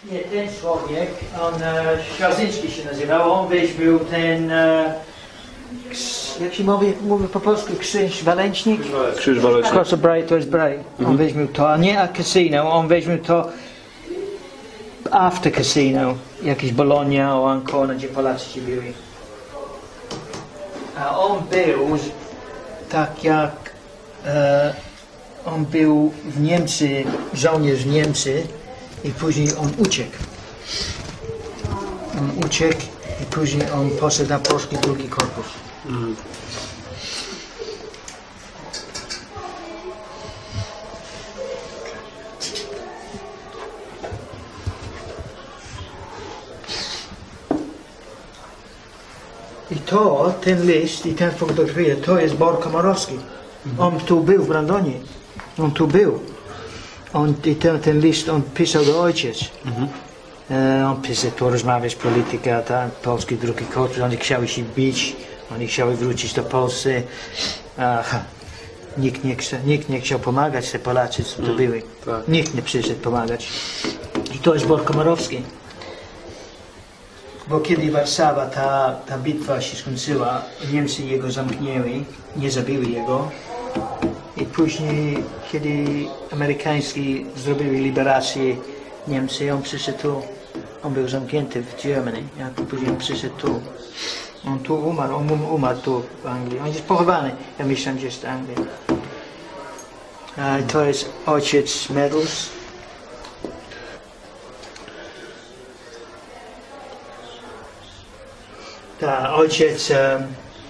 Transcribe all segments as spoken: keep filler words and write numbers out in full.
Nie, ten człowiek, on Świązyński się nazywał, on weźmiał ten, jak się mówi, mówi po polsku, krzyż walecznik? Krzyż walecznik. Cross of Bray, to jest Bray. On mhm. weźmiał to, a nie a casino, on weźmiał to after casino, jakieś Bologna o Ancona, gdzie Polacy się byli. A on był tak jak, e, on był w Niemcy, żołnierz w Niemcy i później on uciekł. On uciekł i później on poszedł na polski drugi korpus. Mm. I to, ten list i ten fotografia, to jest Bor Komorowski. Mm-hmm. On tu był w Brandonie. On tu był. On, i ten, ten list on pisał do ojciec. Mm-hmm. e, on pisał, tu rozmawiać polityka, ta, polski drugi korpus, oni chcieli się bić, oni chcieli wrócić do Polski. Aha. Nikt nie, chce, nikt nie chciał pomagać, te Polacy, co tu mm, byli. Tak. Nikt nie przyszedł pomagać. I to jest Bor Komorowski. Bo kiedy Warszawa, ta, ta bitwa się skończyła, Niemcy jego zamknęli, nie zabili jego. I później, kiedy Amerykański zrobili liberację Niemcy, on przyszedł tu, on był zamknięty w Germany, a później on przyszedł tu. On tu umarł, on umarł tu w Anglii. On jest pochowany, ja myślę, że jest w Anglii. A to jest ojciec Medals. Ta ojciec, um,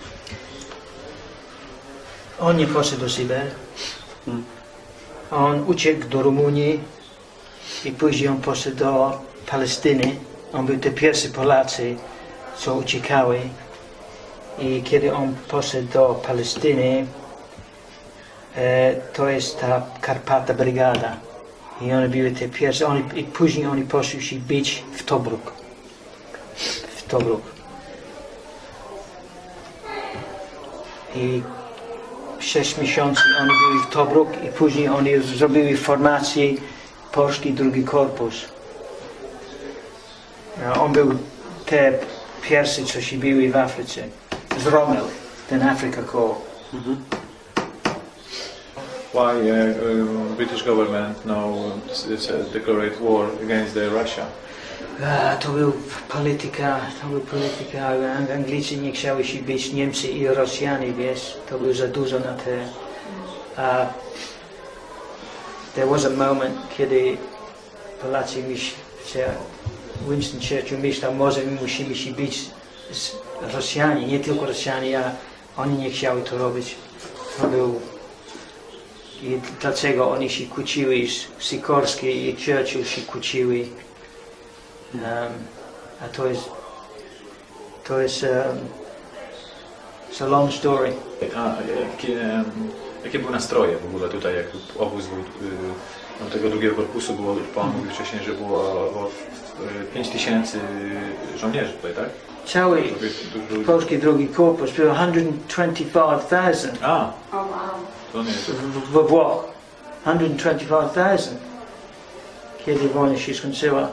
on nie poszedł do Syberii. Hmm. On uciekł do Rumunii i później on poszedł do Palestyny. On był te pierwsi Polacy, co uciekały. I kiedy on poszedł do Palestyny, e, to jest ta Karpata Brygada. I one były te pierwsze. Oni, i później oni poszli się bić w Tobruk. W Tobruk. I sześć miesięcy oni byli w Tobruk i później oni zrobili formację polski drugi korpus. On był te pierwszy, co się byli w Afryce. Z Rommel, ten Africa Corps. Mm-hmm. Why uh, um, British government now uh, declared war against the Russia? A, to był polityka, to był polityka, Anglicy nie chcieli się bić, Niemcy i Rosjanie, wiesz, to było za dużo na te. Uh, there was a moment, kiedy Polacy myśleli, Winston Churchill myślał, może my musimy się bić z Rosjanie, nie tylko Rosjanie, a oni nie chcieli to robić. To był, i dlaczego oni się kłócili, Sikorski i Churchill się kłócili. Um, a to jest, to jest, um, it's a long story. A, jakie, um, jakie były nastroje w ogóle tutaj, jak obóz był, y, tego drugiego korpusu było, pan mówił wcześniej, że było y, pięć tysięcy żołnierzy tutaj, tak? Cały polski drugi korpus był sto dwadzieścia pięć tysięcy. A, oh, wow. To nie jest. We Włoch, sto dwadzieścia pięć tysięcy, kiedy wojna się skończyła.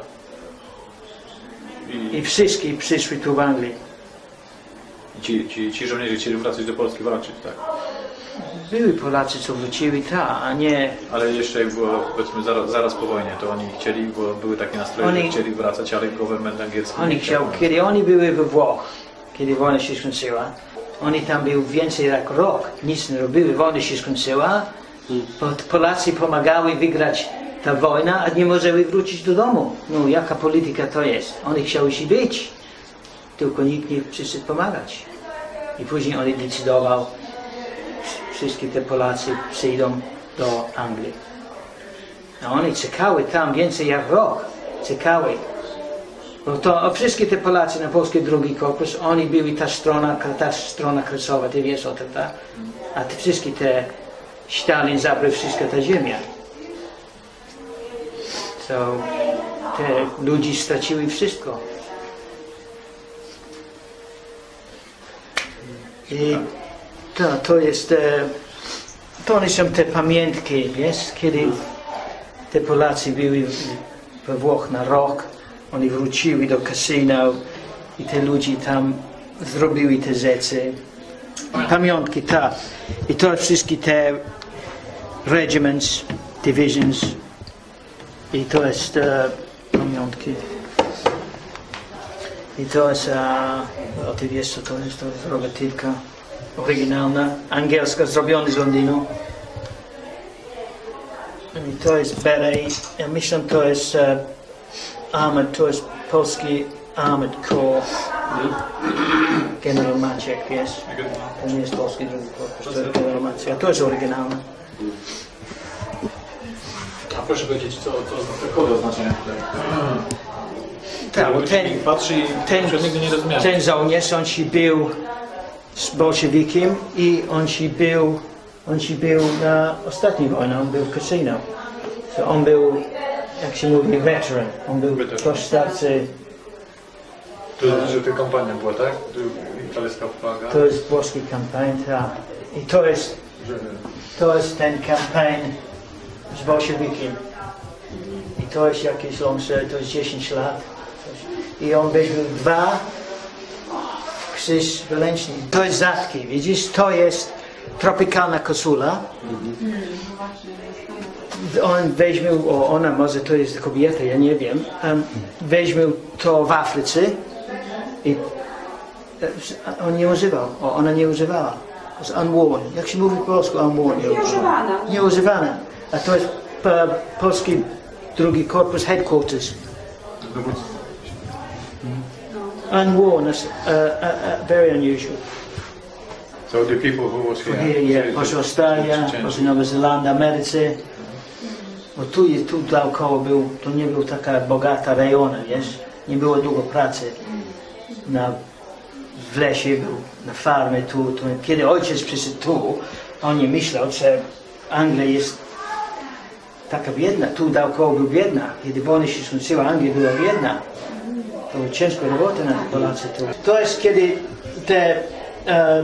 I, I wszystkie przyszli tu w Anglii. I ci, ci, ci żołnierze chcieli wracać do Polski walczyć, tak? Byli Polacy, co wrócili, tak, a nie... Ale jeszcze jak było, powiedzmy, zaraz, zaraz po wojnie, to oni chcieli, bo były takie nastroje, oni, że chcieli wracać, ale government angielski... Oni chciał, kiedy oni byli we Włoch, kiedy wojna się skończyła, oni tam byli więcej jak rok, nic nie robili, wojna się skończyła, hmm. Polacy pomagali wygrać ta wojna, a nie możemy wrócić do domu. No, jaka polityka to jest? Oni chcieli się bić, tylko nikt nie przyszedł pomagać. I później oni decydował, wszystkie te Polacy przyjdą do Anglii. A oni czekali tam więcej jak rok. Czekali. Bo to wszystkie te Polacy na polski drugi korpus, oni byli ta strona, ta strona kresowa, ty wiesz o tym, tak? A te wszystkie te Stalin zabrał wszystko ta ziemia. So, te ludzie stracili wszystko. I to, to jest, to nie są te pamiętki, wiesz, kiedy te Polacy byli w we Włoch na rok. Oni wrócili do kasyna i te ludzie tam zrobili te rzeczy. Pamiątki, tak. I to wszystkie te regiments, divisions. I to jest uh, pamiątki. I to jest, uh, o ty wiesz co to jest, to jest rogatywka oryginalna, angielska, zrobiona z Londynu. I to jest beret, ja myślę to jest uh, armored, to jest polski Armored Corps. General Maciek, wiesz? To nie jest polski drugi korpus, to jest General Maciek, a to jest oryginalne. A proszę powiedzieć, co, co te kody oznaczają tutaj? Tak, bo ten, patrzy i ten, nigdy nie rozumiał. ten żołnierz, on się był z bolszewikiem i on się był, on się był na ostatniej wojnie, on był w kasyno. So on był, jak się mówi, veteran, on był postacy. To że ta kampania była, tak? Italijska flaga. To jest włoski kampania, tak. I to jest, to jest ten kampania z bolszewikiem. I to jest jakieś longsze, to jest dziesięć lat. I on weźmiał dwa krzyż ręczny. To jest rzadkie, widzisz? To jest tropikalna koszula. On weźmiał, o ona może to jest kobieta, ja nie wiem. Um, weźmiał to w Afryce i on nie używał, o, ona nie używała. To jest unworn. Jak się mówi po polsku unworn? Nieużywana. Nieużywana. A to jest po, polski drugi korpus headquarters. Unworn, that's uh, uh, uh, very unusual. So the people who was here, Here, yeah, poszła Australia, poszła Nowa Zelandia, Ameryce. Bo tu, tu dookoła był, to nie był taka bogata rejona, wiesz? Nie było długo pracy. Na, w lesie był, na farmie tu, tu. Kiedy ojciec przyszedł tu, on nie myślał, że Anglia jest taka biedna. Tu dookoła był biedna. Kiedy wojna się skończyła, Anglia była biedna. To była ciężka robota na Polacy tu. To jest kiedy te e,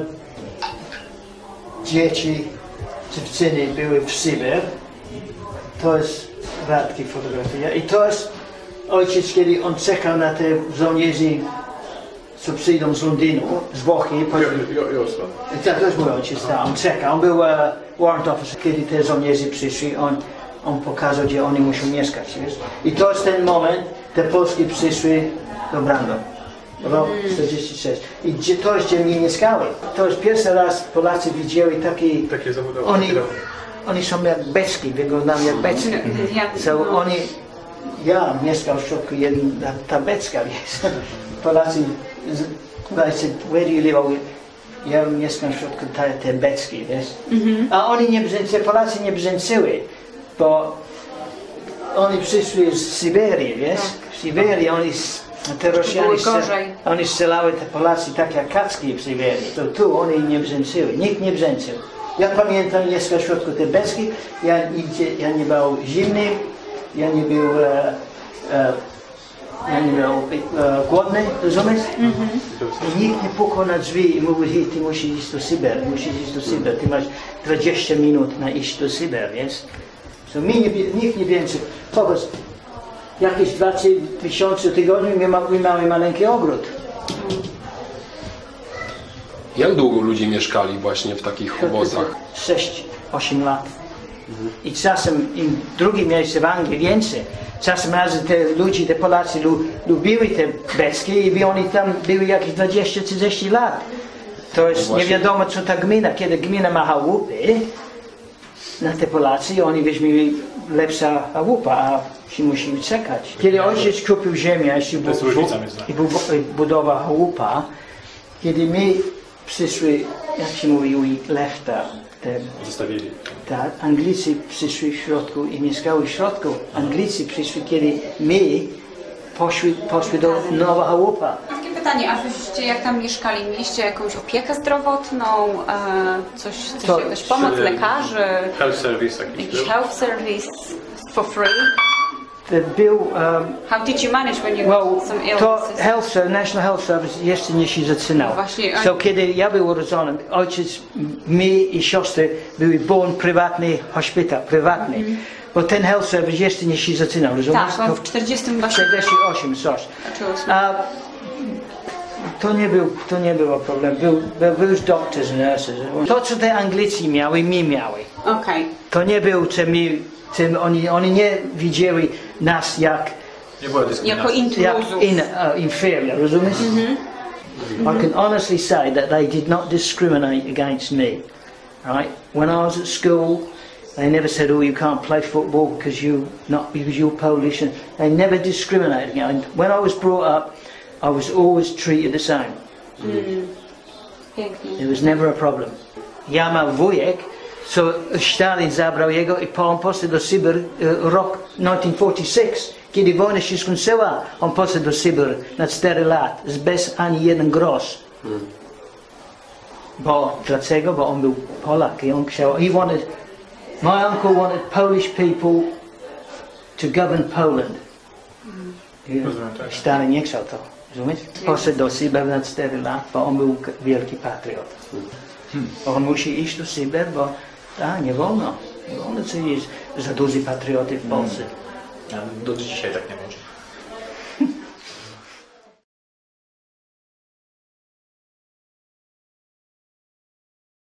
dzieci, dziewczyny były w Sybir. To jest rzadkie fotografia. I to jest ojciec, kiedy on czekał na te żołnierzy, co przyjdą z Londynu, z Włochy. I tak, to jest mój ojciec, tak. On czekał. On był uh, warrant officer. Kiedy te żołnierze przyszli, on, on pokazał, gdzie oni muszą mieszkać. Wiesz? I to jest ten moment, te Polski przyszły do Brandon. Rok czterdziesty trzeci. I gdzie to jest, gdzie mnie mieszkały. To jest pierwszy raz Polacy widzieli taki... Takie zawodowe. Oni, oni są jak beczki, wyglądają jak beczki. So oni... Ja mieszkam w środku jedna, ta beczka jest. Polacy... I said, where do you live? Ja mieszkam w środku te, te beczki, wiesz? A oni nie brzęczyli, Polacy nie brzęczyli, bo oni przyszli z Syberii, wiesz? W Syberii oni... Te Rosjanie, oni strzelały te Polacy tak jak kacki w Syberii. To tu oni nie brzęczyli, nikt nie brzęczył. Ja pamiętam, mieszkam w środku tej beczki, ja, nigdzie, ja nie był zimny, ja nie był, e, e, ja nie był e, głodny, rozumiesz? Mm-hmm. I nikt nie pukał na drzwi i mówił, hej, ty musisz iść do Syberii, musisz iść do Syberii, ty masz dwadzieścia minut na iść do Syberii, wiesz? So, mi nie, nikt nie brzęczył. Popatrz, jakieś dwa tysiące tygodni my, ma, my mamy maleńki ogród. Jak długo ludzie mieszkali właśnie w takich obozach? sześć osiem lat. Mhm. I czasem im drugie miejsce w Anglii więcej. Czasem razy te ludzie, te Polacy lu, lubili te beczki i oni tam byli jakieś dwadzieścia trzydzieści lat. To jest no nie wiadomo co ta gmina, kiedy gmina ma chałupy na te Polacy, oni weźmieli lepsza chałupa, a się musimy czekać. Kiedy ojciec kupił ziemię i budował chałupa, kiedy my przyszły, jak się mówi, lefta, te, zostawili. Tak, Anglicy przyszli w środku i mieszkały w środku. Anglicy przyszli, kiedy my poszli, poszli do nowa chałupa. Takie pytanie, a wyście jak tam mieszkali, mieliście jakąś opiekę zdrowotną, e, coś, coś To, jakaś pomoc lekarzy? Health service jakiś Jakiś był? health service for free? był... Um, How did you manage when you well, got some to illnesses? health service, National Health Service jeszcze nie się zaczynał. No właśnie, So, oni- kiedy ja był urodzony, ojciec, mi i siostry były born prywatny hospital, prywatny. Bo ten health service jeszcze nie się zaczynał, rozumiesz? Tak, on To w czterdziestym właśnie czterdzieści osiem, coś. zaczęło się. A to nie, był, to nie było problem. Był, był, był już doctors, nurses. To, co te Anglicy miały, mi miały. Okej. To nie był, co mi, tym oni, oni nie widzieli nas jak, Nie była Jako dyskryminacji. jak intruzów. in, uh, inferior, rozumiesz? I can honestly say that they did not discriminate against me. Right? When I was at school, they never said, "Oh, you can't play football because you not because you're Polish," and they never discriminated. And when I was brought up, I was always treated the same. Pięknie. There was never a problem. Ja mam wujek, co Stalin zabrał jego i on poszedł do Syberu e, rok nineteen forty-six. Kiedy wojna się skończyła, on poszedł do Syberu na cztery lat, z bez ani jeden grosz. Bo dlaczego? Bo on był Polak i on chciał, he wanted, my uncle wanted Polish people to govern Poland. I Rozumiem, tak. Stalin nie chciał to. Rozumiesz? Poszedł do Syberu na cztery lat, bo on był wielki patriot. On musi iść do Syberu, bo a, nie wolno. Nie wolno, co jest za duży patrioty w Polsce. Do dzisiaj tak nie może.